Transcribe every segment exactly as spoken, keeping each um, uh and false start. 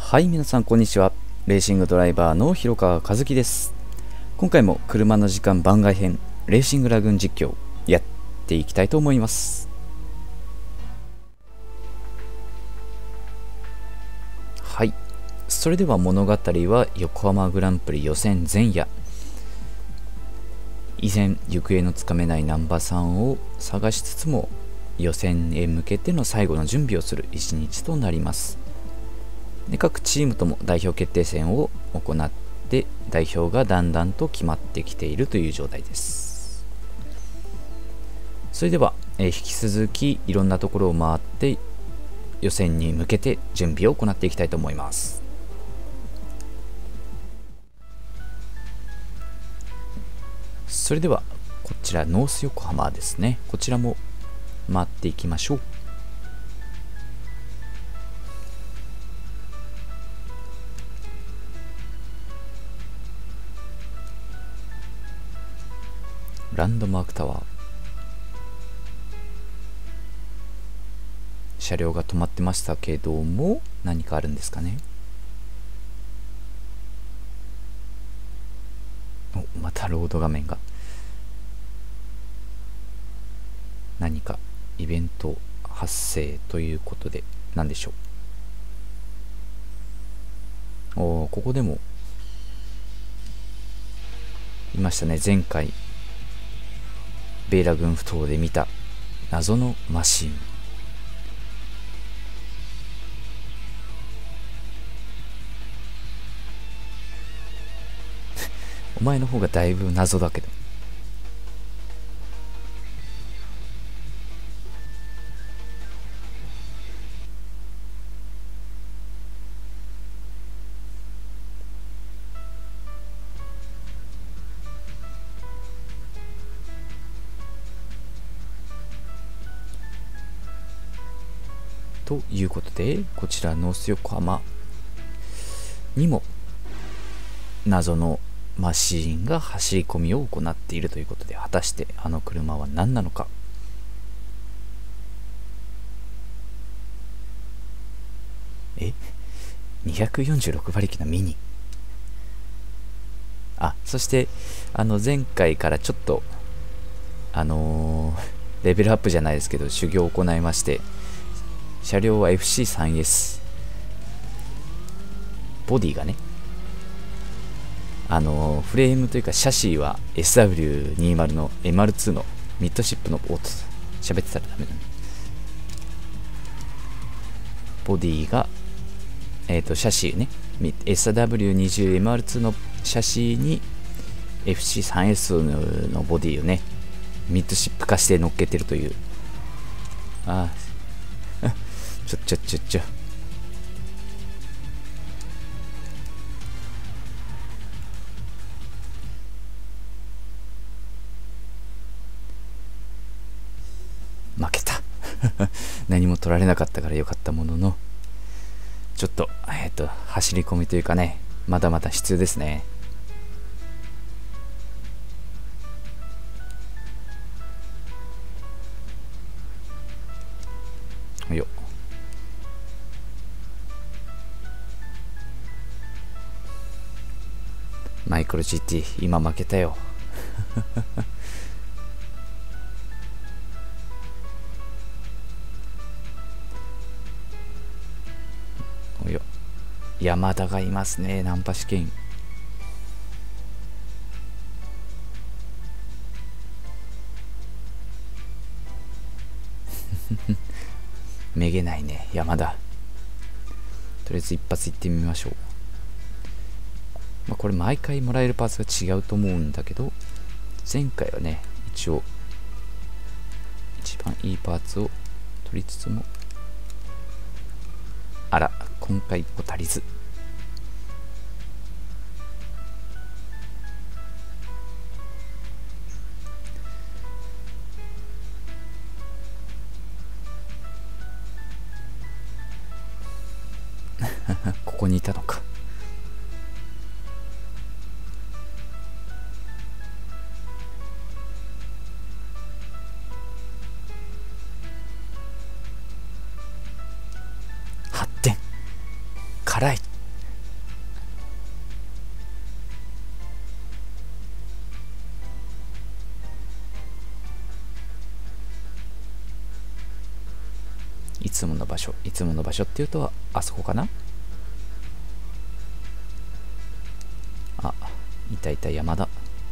はい、皆さんこんにちは。レーシングドライバーの広川和樹です。今回も車の時間番外編レーシングラグーン実況やっていきたいと思います。はい、それでは物語は横浜グランプリ予選前夜、依然行方のつかめない難波さんを探しつつも予選へ向けての最後の準備をする一日となります。で、各チームとも代表決定戦を行って代表がだんだんと決まってきているという状態です。それでは、えー、引き続きいろんなところを回って予選に向けて準備を行っていきたいと思います。それではこちらノース横浜ですね。こちらも回っていきましょう。ランドマークタワー、車両が止まってましたけども何かあるんですかね。お、またロード画面が。何かイベント発生ということで何でしょう。おー、ここでもいましたね。前回ベイラ軍埠頭で見た謎のマシーン。お前の方がだいぶ謎だけど。ということで、こちらノース横浜にも謎のマシーンが走り込みを行っているということで、果たしてあの車は何なのか。えにひゃくよんじゅうろく馬力のミニ。あ、そしてあの前回からちょっとあのー、レベルアップじゃないですけど修行を行いまして、車両は エフシースリーエス、 ボディがね、あのー、フレームというかシャシーは エスダブリューにじゅう の エムアールツー のミッドシップの、おっと喋ってたらダメだね。ボディがえっ、ー、とシャシーね エスダブリューにじゅう エムアールツー のシャシーに エフシースリーエス のボディをねミッドシップ化して乗っけてるという。ああちょちょちょちょ負けた何も取られなかったからよかったものの、ちょっとえっ、ー、と走り込みというかね、まだまだ必要ですね。よっ、マイクロ ジーティー 今負けたよおよ、山田がいますね。ナンパ試験めげないね山田。とりあえず一発いってみましょう。まあ、これ毎回もらえるパーツが違うと思うんだけど、前回はね一応一番いいパーツを取りつつも、あら今回一個足りず。ここにいたのか。はってん辛い。 所っていうとあそこかな。あ、いたいた、山田。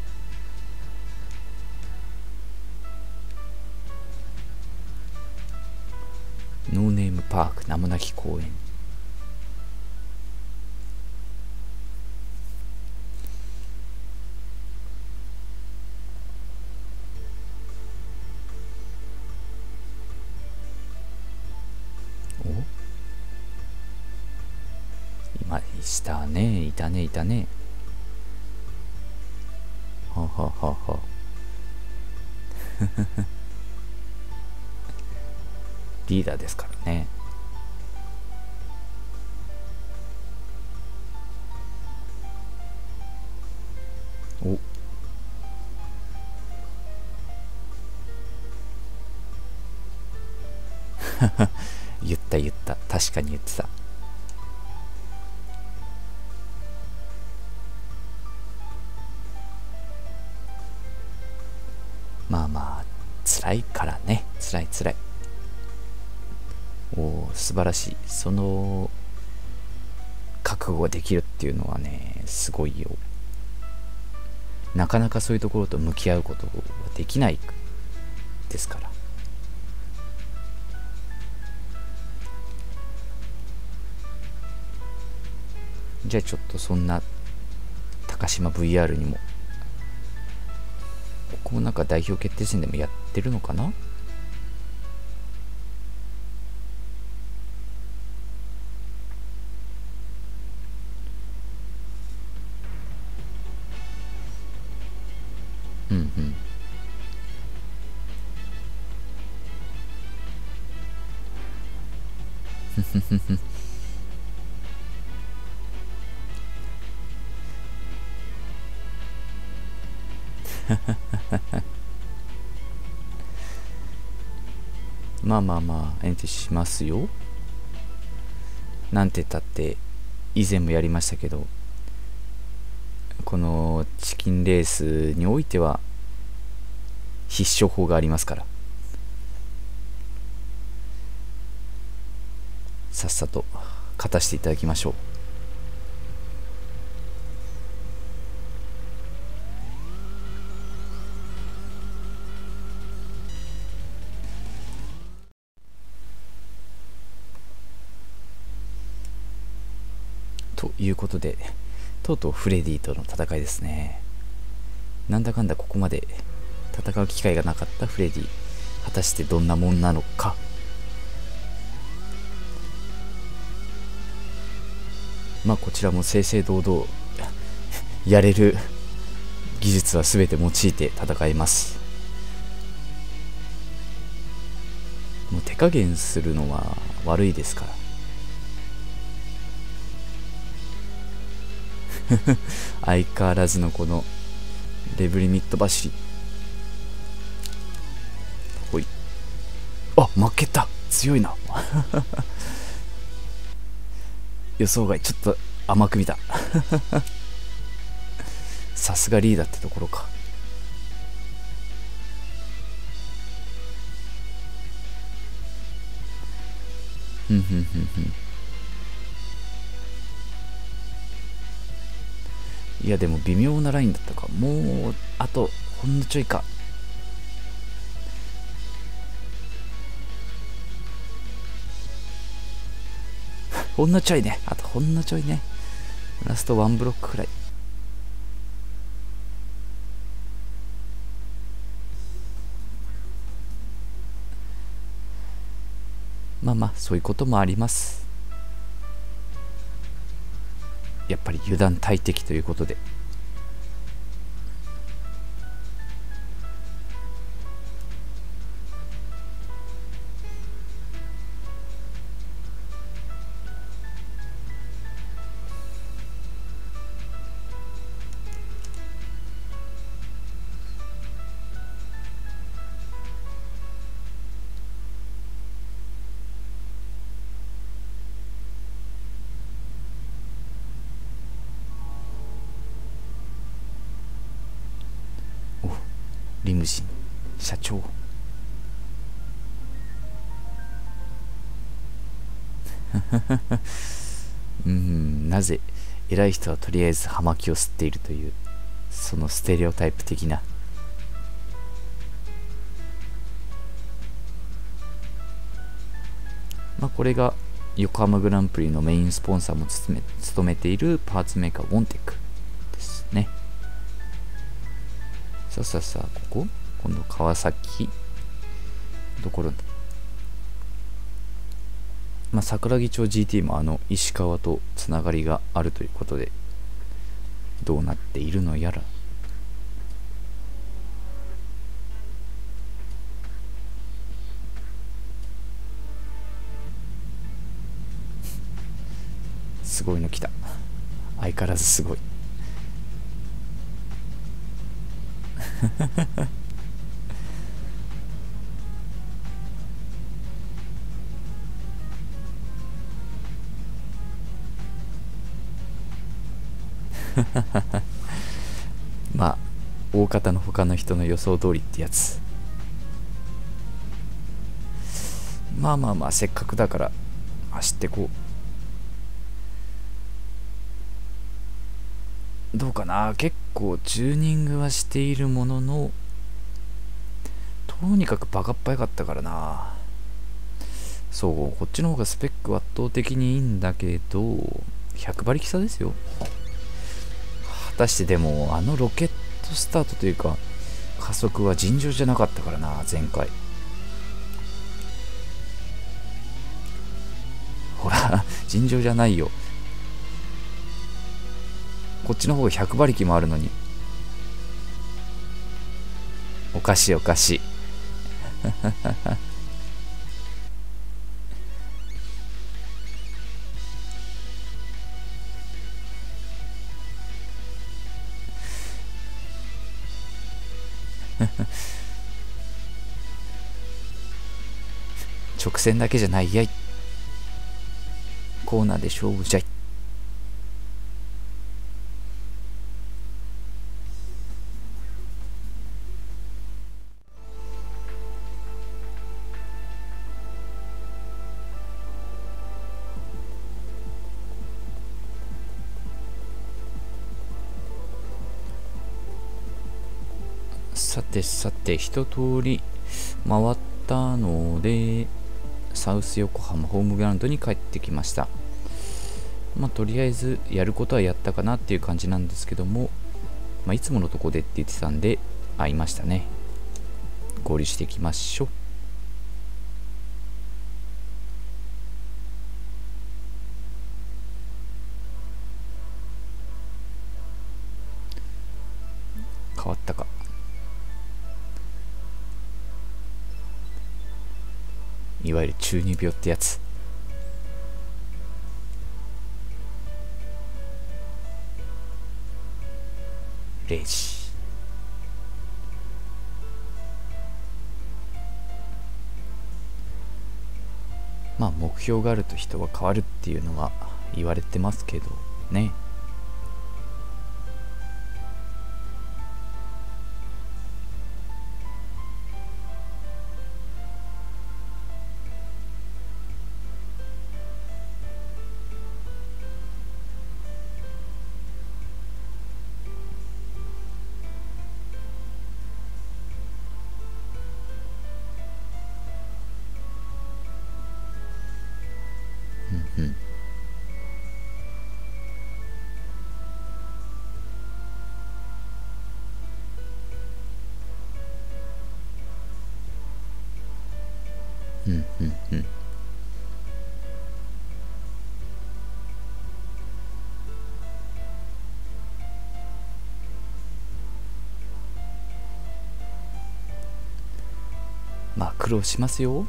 ノーネームパーク名もなき公園。お、今したね、いたねいたね。ははははリーダーですからね。お言った言った、確かに言ってた。まあまあ辛いからね、辛い辛い。おお、素晴らしい。その覚悟ができるっていうのはね、すごいよ。なかなかそういうところと向き合うことができないですから。じゃあちょっとそんな高島 ブイアール にも、ここもなんか代表決定戦でもやってるのかな。うんうんまあまあまあエントリーしますよ。なんて言ったって以前もやりましたけど、このチキンレースにおいては必勝法がありますから、さっさと勝たせていただきましょう。ということで、とうとうフレディとの戦いですね。なんだかんだここまで戦う機会がなかったフレディ、果たしてどんなもんなのか。まあこちらも正々堂々やれる技術は全て用いて戦います。もう手加減するのは悪いですから相変わらずのこのレブリミット走り。ほい。あ、負けた。強いな予想外、ちょっと甘く見たさすがリーダーってところか。ふんふんふんふん。いやでも微妙なラインだったか。もうあとほんのちょいか。ほんのちょいね、あとほんのちょいね。ラストワンブロックくらい。まあまあそういうこともあります。やっぱり油断大敵ということで。お、リムジン社長うん、なぜ偉い人はとりあえず葉巻を吸っているという、そのステレオタイプ的な。まあこれが横浜グランプリのメインスポンサーも務め、務めているパーツメーカーウォンテックですね。さあさあさあ、ここ今度川崎ところ、まあ、桜木町 ジーティー もあの石川とつながりがあるということで、どうなっているのやら。すごいの来た。相変わらずすごい。まあ大方の他の人の予想通りってやつ。まあまあまあ、せっかくだから走ってこう。どうかな。結構チューニングはしているものの、とにかくバカっ早かったからな。そう、こっちの方がスペックは圧倒的にいいんだけど、ひゃく馬力差ですよ。果たしてでもあのロケットスタートというか加速は尋常じゃなかったからな、前回。ほら尋常じゃないよ。こっちの方がひゃく馬力もあるのに。おかしいおかしい。直線だけじゃないやい。コーナーで勝負じゃい。さてさて、一通り回ったのでサウス横浜ホームグラウンドに帰ってきました。まあとりあえずやることはやったかなっていう感じなんですけども、まあ、いつものとこでって言ってたんで会いましたね。合流していきましょう。変わったか。いわゆる中二病ってやつ。れいじ。まあ目標があると人は変わるっていうのは言われてますけどね。うんうん。うんうんうん。まあ苦労しますよ。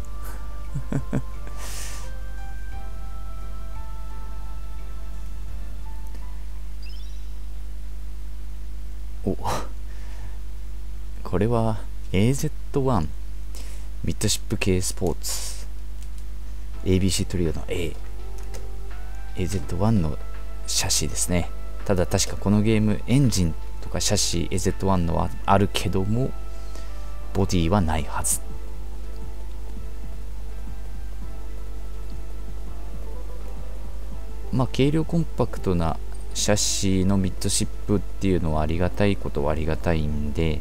お、これは エーゼットワン ミッドシップ系スポーツ エービーシー トリオの A、 エーゼットワン のシャシですね。ただ確かこのゲームエンジンとかシャシ エーゼットワン のはあるけどもボディはないはず。 まあ軽量コンパクトなシャシのミッドシップっていうのはありがたいことはありがたいんで、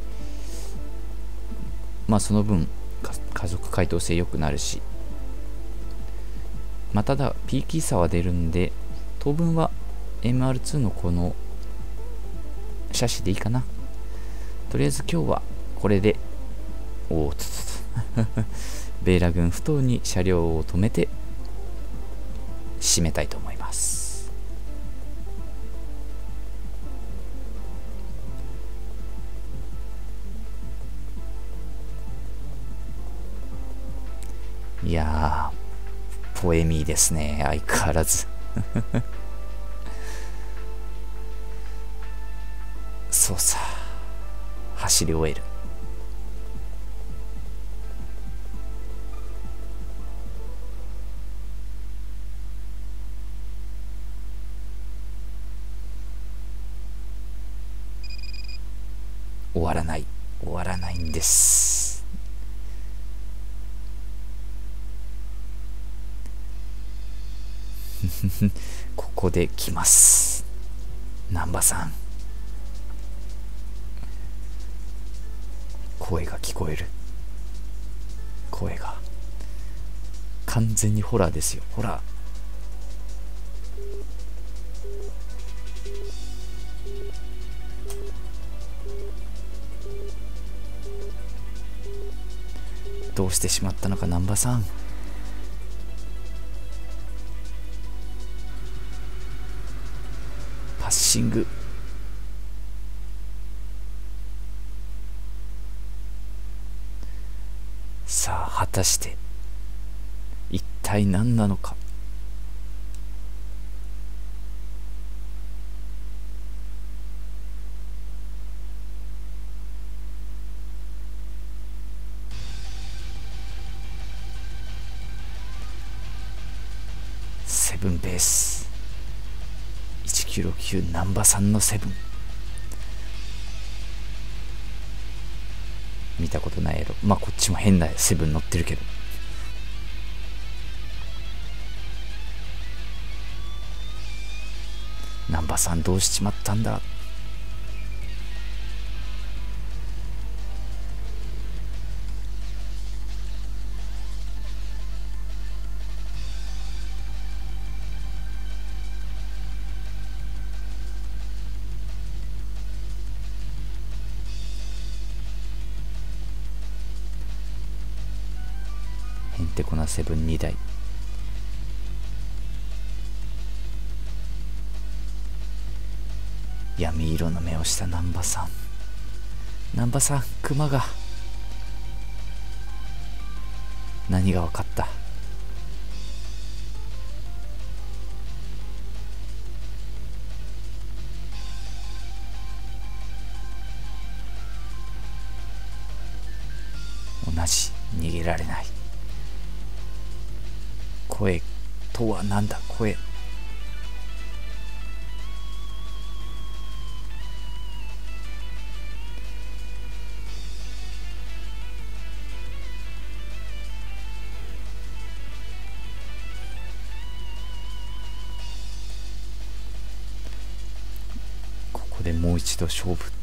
まあその分家族回答性良くなるし、まあただピーキー差は出るんで、当分は エムアールツー のこのシャシでいいかな。とりあえず今日はこれで、おおつつつベーラ軍埠頭に車両を止めて締めたいと思います。いやー、ポエミーですね、相変わらず。そうさ、走り終える。終わらない、終わらないんです。ここで来ます、難波さん。声が聞こえる。声が完全にホラーですよ、ホラー。どうしてしまったのか、難波さん。パッシング。さあ果たして一体何なのか。セブンベースいちきゅうろくきゅう、難波さんのセブン。見たことないやろ。まあこっちも変なセブン乗ってるけど。難波さんどうしちまったんだ。へんてこなセブンにだい。闇色の目をした難波さん。難波さん、クマが。何が分かった。同じ、逃げられない。声とは何だ。声。ここでもう一度勝負。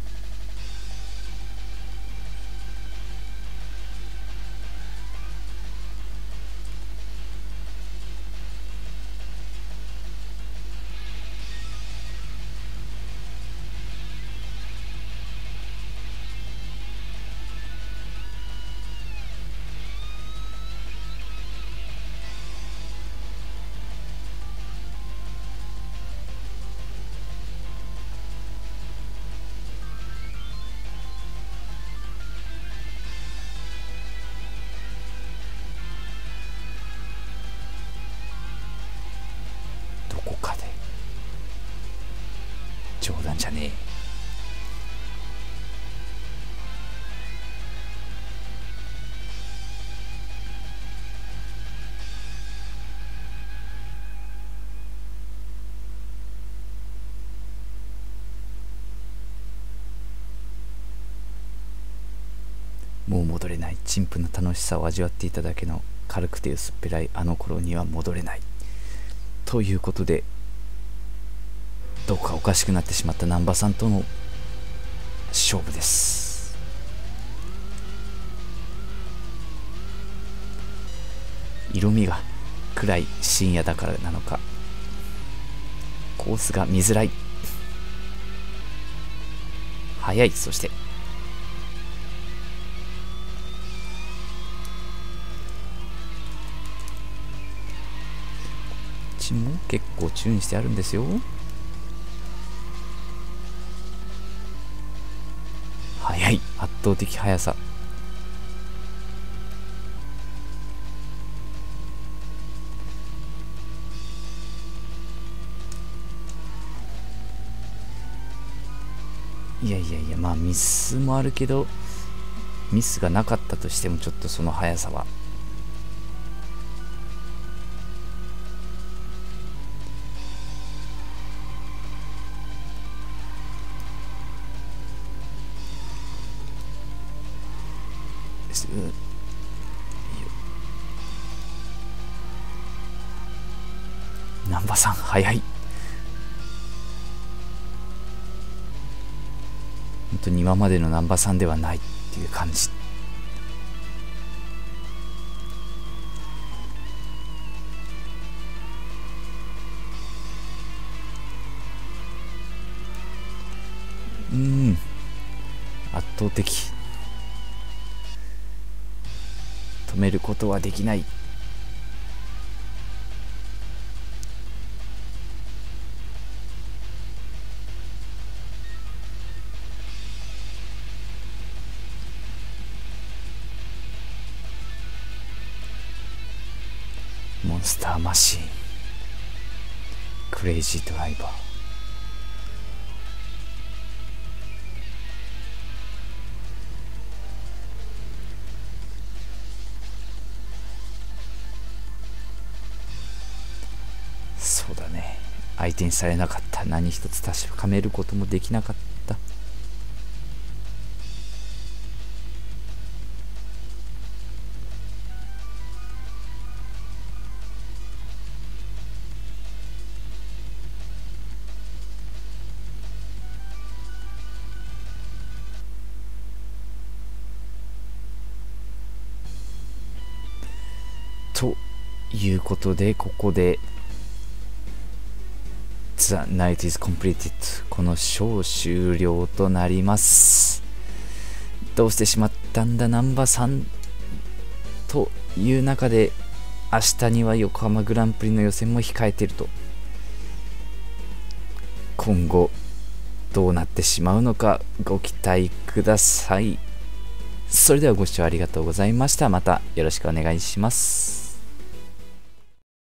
冗談じゃねえ。もう戻れない。陳腐な楽しさを味わっていただけの軽くて薄っぺらいあの頃には戻れない。ということでどこかおかしくなってしまった難波さんとの勝負です。色味が暗い深夜だからなのか、コースが見づらい。速い。そしてこっちも結構チューンしてあるんですよ。速い。圧倒的速さ。いやいやいや、まあミスもあるけど、ミスがなかったとしてもちょっとその速さは難波さん速い。本当に今までの難波さんではないっていう感じ。うん、圧倒的。止めることはできない。モンスターマシーン、クレイジードライバー。そうだね、相手にされなかった。何一つ確かめることもできなかった。ということで、ここで The night is completed、 このショー終了となります。どうしてしまったんだ難波さんという中で、明日には横浜グランプリの予選も控えていると。今後どうなってしまうのかご期待ください。それではご視聴ありがとうございました。またよろしくお願いします。